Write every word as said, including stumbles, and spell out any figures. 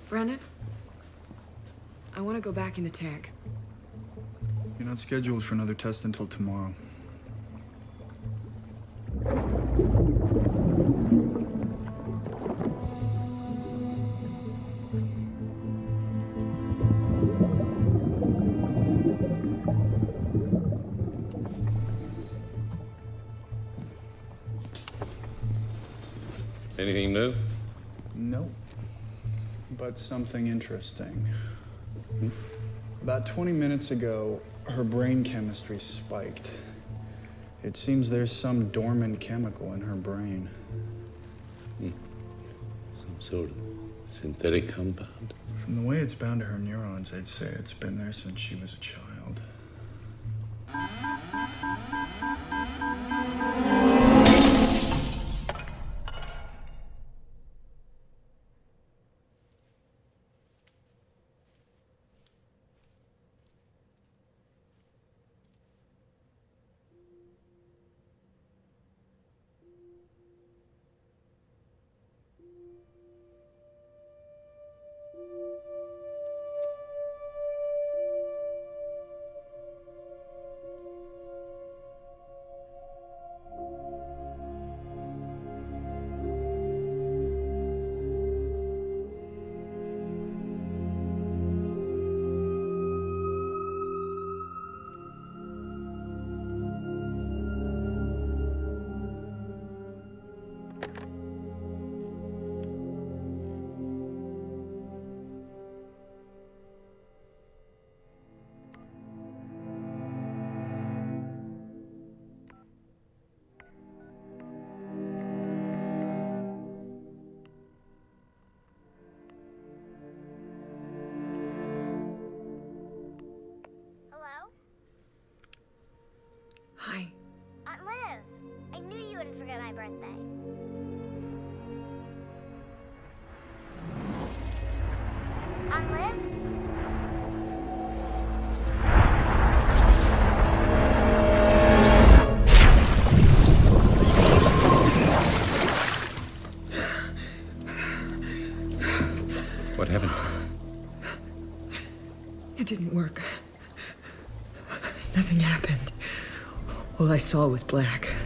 Brandon? I want to go back in the tank. You're not scheduled for another test until tomorrow. Anything new? No. But something interesting. Hmm? About twenty minutes ago, her brain chemistry spiked. It seems there's some dormant chemical in her brain. Hmm. Some sort of synthetic compound? From the way it's bound to her neurons, I'd say it's been there since she was a child. Hi. Aunt Liv, I knew you wouldn't forget my birthday. Aunt Liv? What happened? It didn't work. Nothing happened. All I saw was black.